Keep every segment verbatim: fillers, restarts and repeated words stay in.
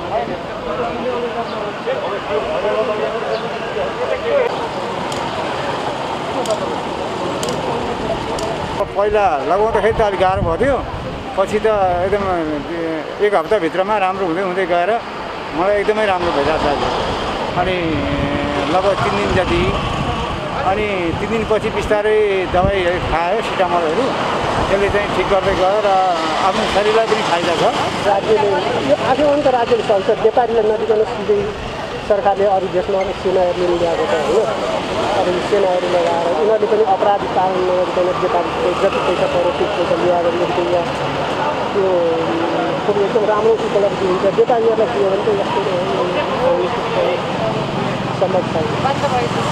पहिला लगाउँदाखेरि त अलिक गाह्रो भयो पछि त एकदम एक हप्ताभित्रमा राम्रो हुँदै हुँदै गएर मलाई एकदमै राम्रो भइरहेको छ अहिले अनि लगभग तिन दिन जति अनि तिन दिनपछि बिस्तारै दबाई खायो सिटामलहरू त्यसले चाहिँ ठिक गर्दै गयो र आफ्नो शरीरलाई पनि फाइदा छ। राज्यले यो आफै अन्त राज्यले चल्छ व्यापारीलाई नदिकन सिधै सरकारले अरू देशमा सेनाहरू ल्याएको छ होइन। अब सेनाहरू लगाएर उनीहरूले पनि अपराध पालन नगरिकन व्यापारी जति पैसा पऱ्यो त्यो पैसा लिया गरिएको या त्यो एकदम राम्रो उपलब्धि हुन्छ। व्यापारीहरूलाई दियो भने त यस्तो सम्भव छैन।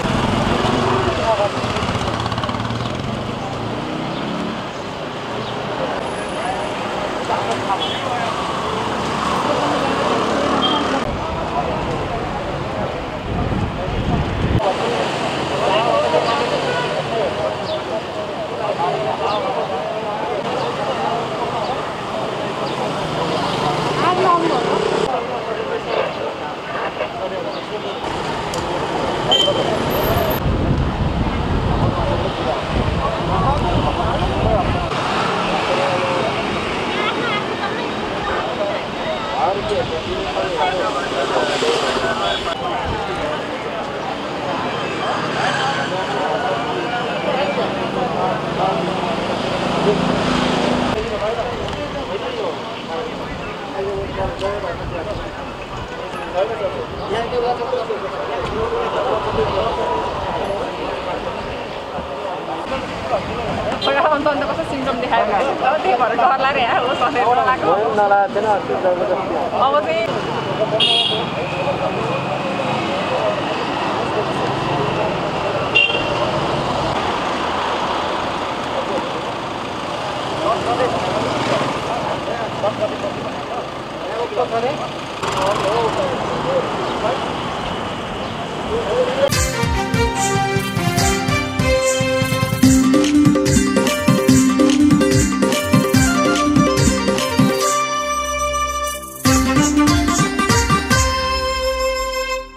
अन्त कस्तो सिम्टम देखाएको अब त्यही भएर डर लाग्यो यहाँ हो सधैँ नलाग्यो अब चाहिँ What